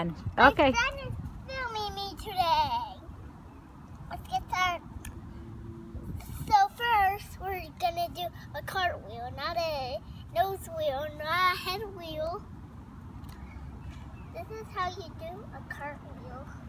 friend. Okay. My friend is filming me today. Let's get started. So first, we're gonna do a cartwheel, not a nose wheel, not a head wheel. This is how you do a cartwheel.